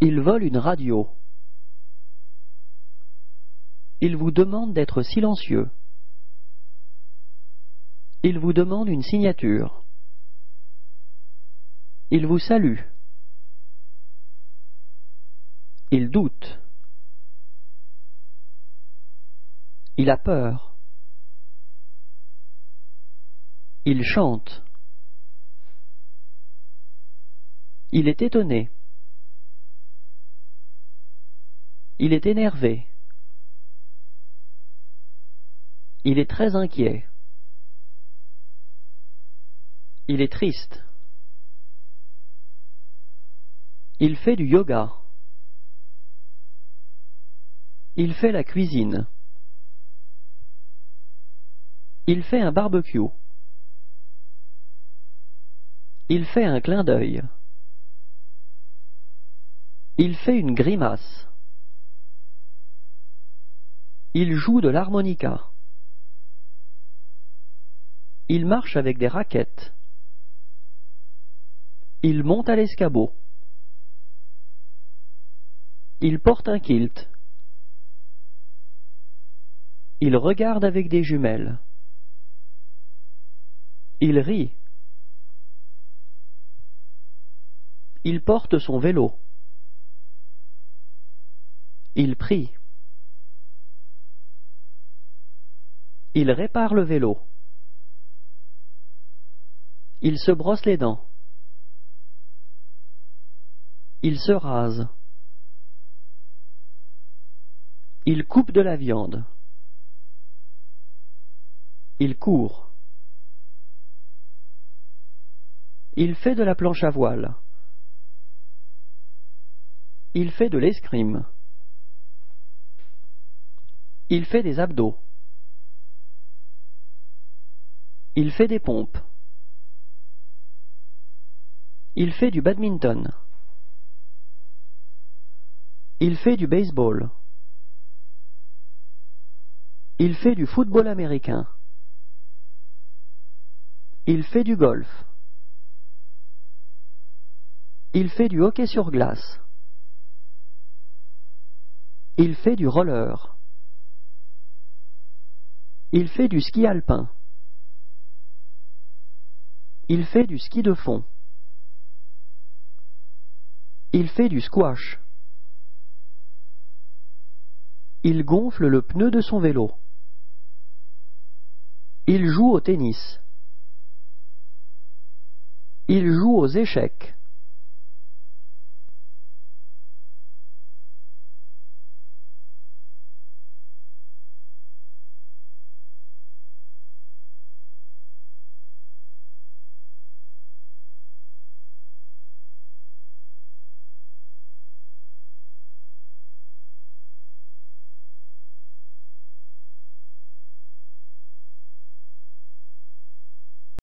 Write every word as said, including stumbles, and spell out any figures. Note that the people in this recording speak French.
Il vole une radio. Il vous demande d'être silencieux. Il vous demande une signature. Il vous salue. Il doute. Il a peur. Il chante. Il est étonné. Il est énervé. Il est très inquiet. Il est triste. Il fait du yoga. Il fait la cuisine. Il fait un barbecue. Il fait un clin d'œil. Il fait une grimace. Il joue de l'harmonica. Il marche avec des raquettes. Il monte à l'escabeau. Il porte un kilt. Il regarde avec des jumelles. Il rit. Il porte son vélo. Il prie. Il répare le vélo. Il se brosse les dents. Il se rase. Il coupe de la viande. Il court. Il fait de la planche à voile. Il fait de l'escrime. Il fait des abdos. Il fait des pompes. Il fait du badminton. Il fait du baseball. Il fait du football américain. Il fait du golf. Il fait du hockey sur glace. Il fait du roller. Il fait du ski alpin. Il fait du ski de fond. Il fait du squash. Il gonfle le pneu de son vélo. Il joue au tennis. Il joue aux échecs.